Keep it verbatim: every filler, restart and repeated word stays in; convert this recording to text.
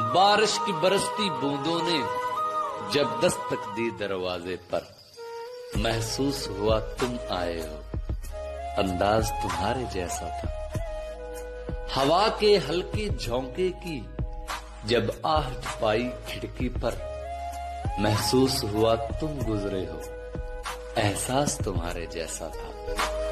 बारिश की बरसती बूंदों ने जब दस्तक दी दरवाजे पर, महसूस हुआ तुम आए हो, अंदाज तुम्हारे जैसा था। हवा के हल्के झोंके की जब आहट पाई खिड़की पर, महसूस हुआ तुम गुजरे हो, एहसास तुम्हारे जैसा था।